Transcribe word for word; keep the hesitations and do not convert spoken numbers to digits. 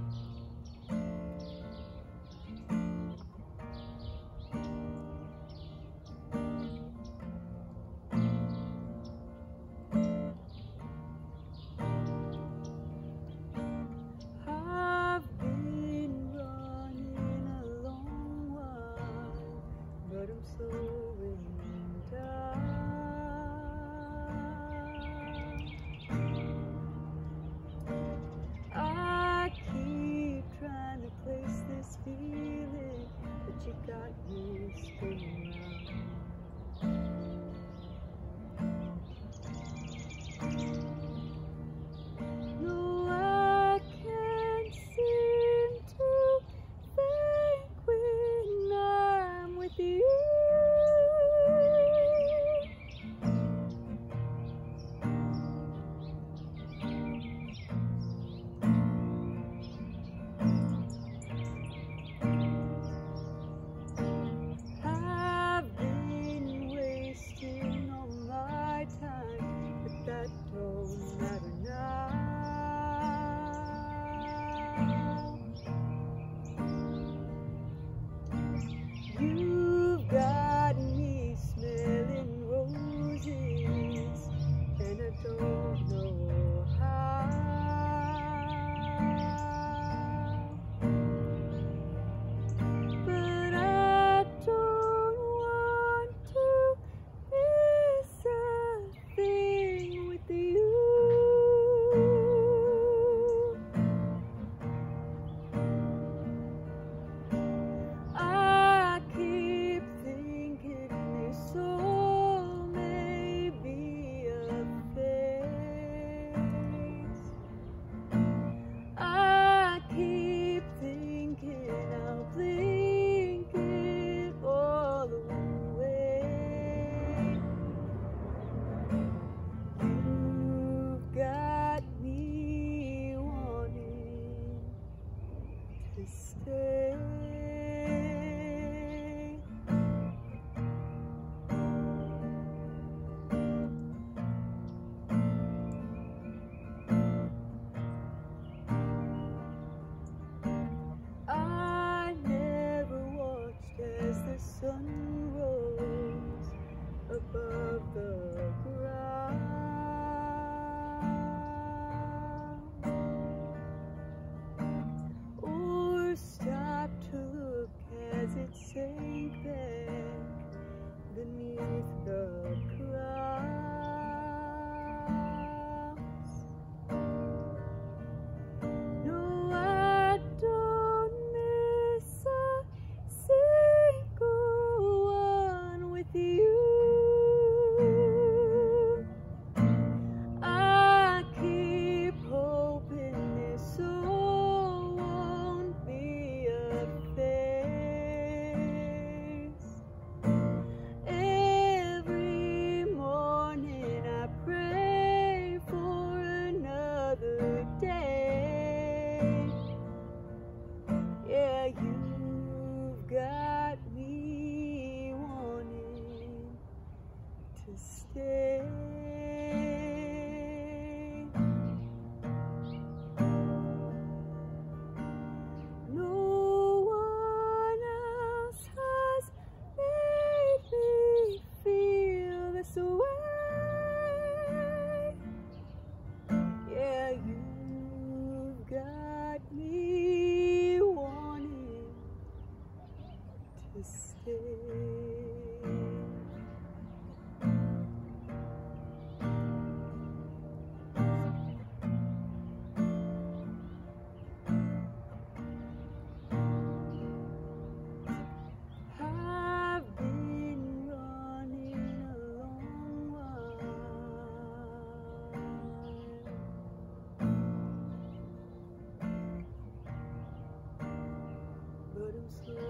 Feeling that you got me spinning round. No, I can't seem to think when I'm with you. That don't matter now. You've got me smelling roses, and I don't know how. But I don't want to miss a thing with you. I keep thinking this soul may be a phase. I keep thinking I'll blink it all away. You've got me wanting to stay. I never watched as the sun rose above the ground, or stopped to look as it sank back beneath the clouds. No, I don't miss a single one with you. I keep hoping this soul won't be a phase. Every morning I pray for another day. Yeah, you've got me wanting to stay. No one else has made me feel this way. Yeah, you've got me wanting to stay. I've been running a long while, but I'm slow.